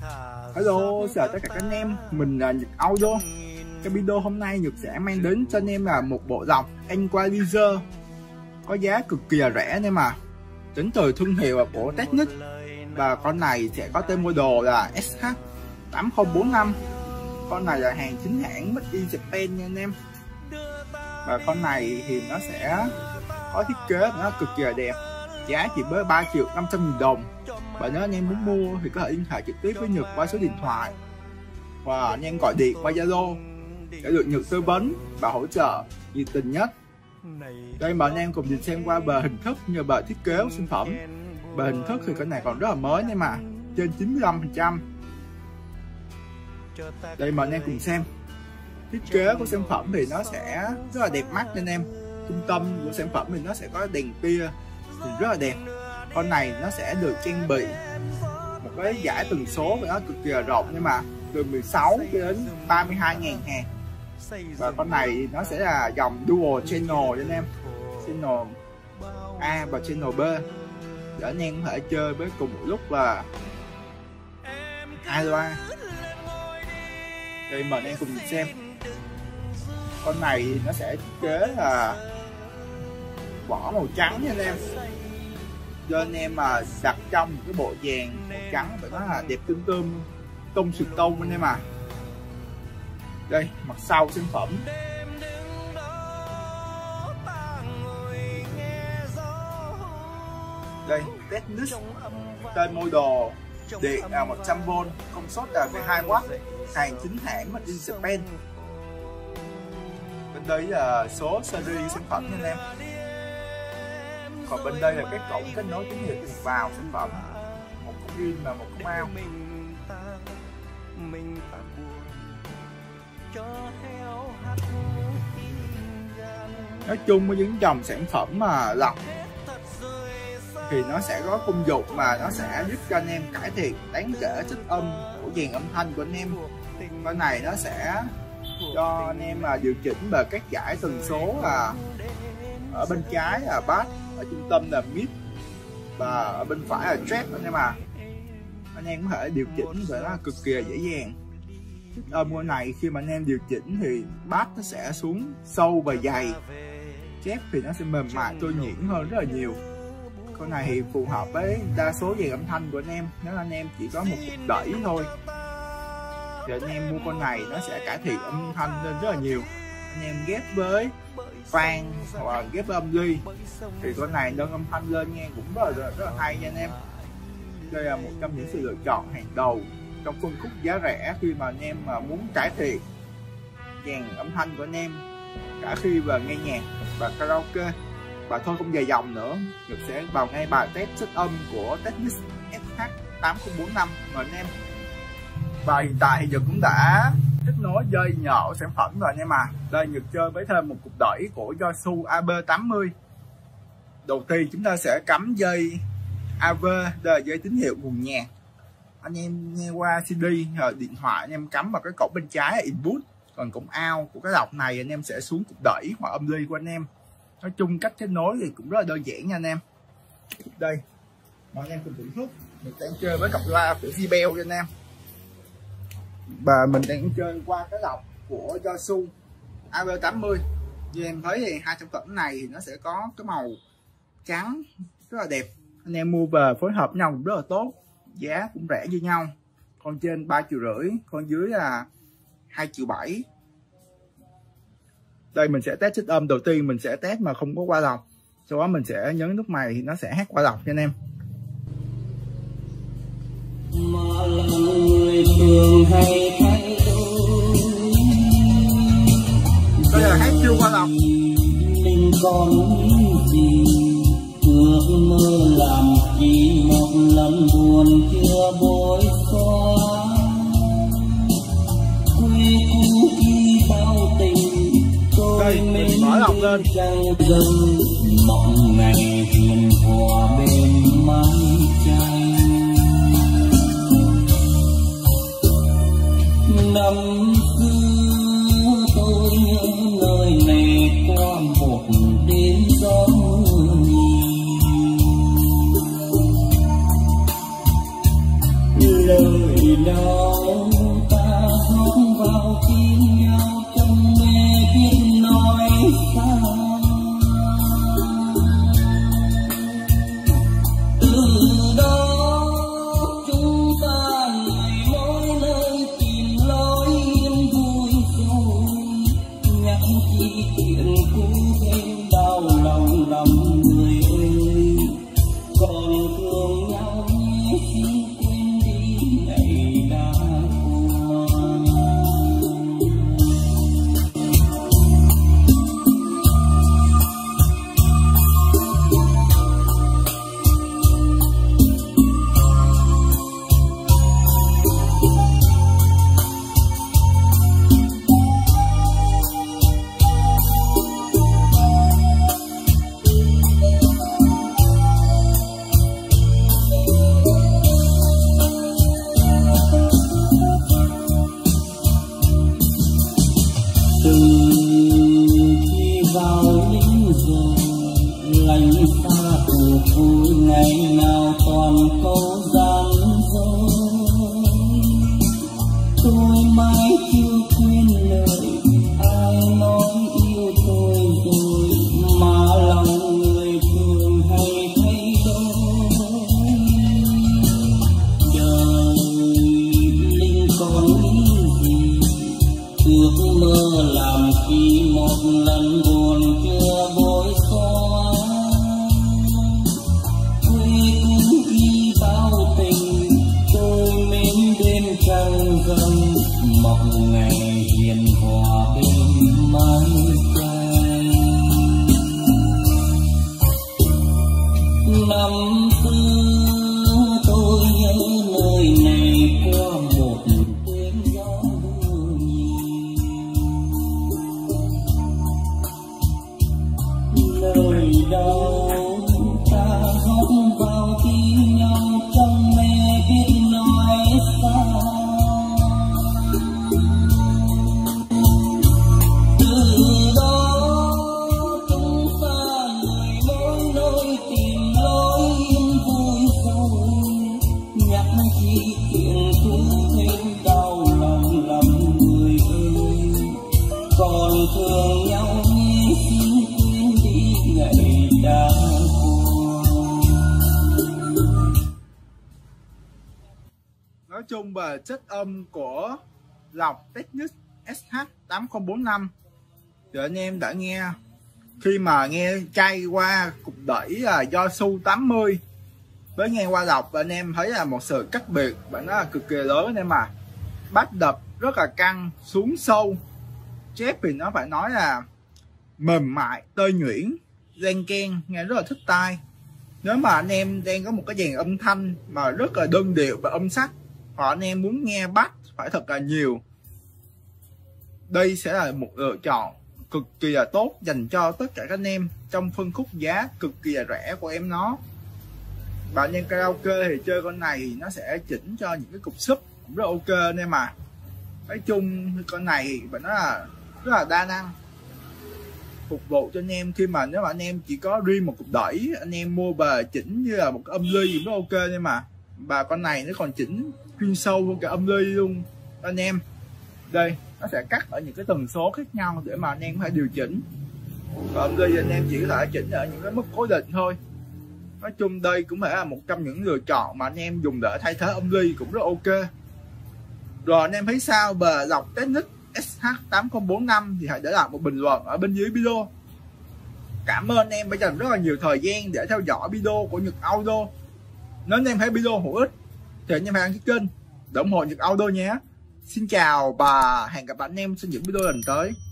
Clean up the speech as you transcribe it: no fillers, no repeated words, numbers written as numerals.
Hello, chào tất cả các anh em, mình là Nhật Audio. Cái video hôm nay Nhật sẽ mang đến cho anh em là một bộ lọc Equalizer có giá cực kỳ rẻ anh em à, đến từ thương hiệu của Technic. Và con này sẽ có tên model là SH8045. Con này là hàng chính hãng made in Japan nha anh em. Và con này thì nó sẽ có thiết kế nó cực kỳ đẹp, giá chỉ với 3.500.000 đồng. Và nếu anh em muốn mua thì có thể liên hệ trực tiếp với Nhật qua số điện thoại, và anh em gọi điện qua Zalo để được Nhật tư vấn và hỗ trợ nhiệt tình nhất. Đây mà anh em cùng nhìn xem qua bề hình thức như bề thiết kế của sản phẩm. Bề hình thức thì con này còn rất là mới nên mà trên 95%. Đây mà anh em cùng xem thiết kế của sản phẩm thì nó sẽ rất là đẹp mắt anh em. Trung tâm của sản phẩm thì nó sẽ có đèn tia thì rất là đẹp. Con này nó sẽ được trang bị một cái dải tần số của nó cực kỳ là rộng, nhưng mà từ 16 đến 32.000 hàng. Và con này nó sẽ là dòng dual channel cho anh em, channel A và channel B, để anh em có thể chơi với cùng một lúc là hai loa. Đây mà anh em cùng nhìn xem. Con này nó sẽ thiết kế là vỏ màu trắng nha anh em, cho anh em mà đặt trong cái bộ dàn màu trắng phải nói là đẹp tương tương tông sừng tông anh em à. Đây mặt sau sản phẩm. Đây Technic, tên model, điện là 100V, công suất là 12W, hàng chính hãng made in Japan. Bên đây là số series sản phẩm nha anh em. Còn bên đây là cái cổng kết nối tín hiệu vào sản phẩm, một con in và một con out. Nói chung với những dòng sản phẩm mà lọc thì nó sẽ có công dụng mà nó sẽ giúp cho anh em cải thiện đáng kể chất âm của dàn âm thanh của anh em. Con này nó sẽ cho anh em mà điều chỉnh về các dải tần số, là ở bên trái là bass, ở trung tâm là mid và ở bên phải là trap anh em à. Anh em có thể điều chỉnh và nó cực kỳ dễ dàng. Chất âm của này khi mà anh em điều chỉnh thì bass nó sẽ xuống sâu và dày, trap thì nó sẽ mềm mại trôi nhuyễn hơn rất là nhiều. Con này thì phù hợp với đa số dàn âm thanh của anh em. Nếu anh em chỉ có một cục đẩy thôi thì anh em mua con này nó sẽ cải thiện âm thanh lên rất là nhiều. Anh em ghép với vang hoặc là ghép với âm ly thì con này nâng âm thanh lên nghe cũng rất là hay nha anh em. Đây là một trong những sự lựa chọn hàng đầu trong phân khúc giá rẻ khi mà anh em mà muốn cải thiện dàn âm thanh của anh em cả khi về nghe nhạc và karaoke. Và thôi không dài dòng nữa, Nhật sẽ vào ngay bài test chất âm của Technic SH8045 mà anh em. Và hiện tại thì Nhật cũng đã kết nối dây nhỏ sản phẩm rồi anh em à. Đây Nhật chơi với thêm một cục đẩy của Yaesu AB80. Đầu tiên chúng ta sẽ cắm dây AV, đây là dây tín hiệu nguồn nhạc. Anh em nghe qua CD hoặc điện thoại anh em cắm vào cái cổng bên trái là input, còn cổng out của cái lọc này anh em sẽ xuống cục đẩy hoặc âm ly của anh em. Nói chung cách kết nối thì cũng rất là đơn giản nha anh em. Đây mà anh em cùng thưởng thức, mình đang chơi với cặp loa của JBL cho anh em. Và mình đang chơi qua cái lọc của Yaesu AB80. Như em thấy thì hai sản phẩm này thì nó sẽ có cái màu trắng rất là đẹp. Anh em mua về phối hợp nhau cũng rất là tốt, giá cũng rẻ như nhau. Con trên 3,5 triệu, con dưới là 2,7 triệu. Đây mình sẽ test chất âm. Đầu tiên mình sẽ test mà không có qua lọc, sau đó mình sẽ nhấn nút mày thì nó sẽ hát qua lọc cho anh em. Mà là người thường hay thay đổi. Đây là hát chưa qua lọc. Mình còn gì ước mơ làm chỉ một lần buồn chưa bối xóa. Quê cũ khi bao tình. Đây mình mở lọc lên. Mộng ngày hiền hòa bên mái tranh. Năm xưa tôi nhớ nơi này qua một đêm gió nhiều. lời đâu ta rót vào tim nhau trong mê biết nói sao. Từ đó chúng ta ngày mỗi nơi tìm lối yên vui rồi, nhắc chi chuyện cũ thêm đau lòng lắm người ơi. Còn thương nhau nhé xin quên đi ngày đã qua. Từ khi vào lính rồi lành xa cuộc vui, ngày nào toàn câu gian dối. Tôi mãi chưa quên lời ai nói yêu tôi rồi, mà lòng người thường hay thay đổi. Đời linh còn nghĩ gì, ước mơ làm khi một lần buồn chưa bối xóa. Quê hương khi bao tình tôi mến đêm trăng rằm, mộng ngày hiền hòa bên mái tranh. Năm xưa tôi nhớ nơi này qua một đêm gió mưa nhiều. Lời đâu ta rót vào tim nhau trong mê biết nói sao. Từ đó chúng ta người mỗi nơi tìm lối yên vui rồi, nhắc chi chuyện cũ thêm đau lòng lắm người ơi. Còn thương nhau nhé xin quên đi ngày đã qua. Nói chung về chất âm của lọc Technics SH8045 thì anh em đã nghe. Khi mà nghe chay qua cục đẩy là do Su 80 với nghe qua lọc, anh em thấy là một sự cách biệt và nó là cực kỳ lớn anh em mà. Bass đập rất là căng, xuống sâu. Chép thì nó phải nói là mềm mại, tơi nhuyễn, len keng, nghe rất là thích tai. Nếu mà anh em đang có một cái dàn âm thanh mà rất là đơn điệu và âm sắc, hoặc anh em muốn nghe bass phải thật là nhiều, đây sẽ là một lựa chọn cực kỳ là tốt dành cho tất cả các anh em trong phân khúc giá cực kỳ là rẻ của em nó. Và anh em karaoke thì chơi con này thì nó sẽ chỉnh cho những cái cục sub cũng rất ok anh em mà. Nói chung con này và nó là rất là đa năng, phục vụ cho anh em khi mà nếu mà anh em chỉ có riêng một cục đẩy, anh em mua về chỉnh như là một cái âm ly cũng rất ok anh em mà. Và con này nó còn chỉnh chuyên sâu hơn cả âm ly luôn anh em. Đây nó sẽ cắt ở những cái tần số khác nhau để mà anh em có thể điều chỉnh. Và âm ly anh em chỉ có thể chỉnh ở những cái mức cố định thôi. Nói chung đây cũng phải là một trong những lựa chọn mà anh em dùng để thay thế âm ly cũng rất ok. Rồi anh em thấy sao về lọc Technics SH8045 thì hãy để lại một bình luận ở bên dưới video. Cảm ơn anh em đã dành rất là nhiều thời gian để theo dõi video của Nhật Audio. Nếu anh em thấy video hữu ích thì anh em hãy đăng ký kênh để ủng hộ Nhật Audio nhé. Xin chào và hẹn gặp lại anh em trong những video lần tới.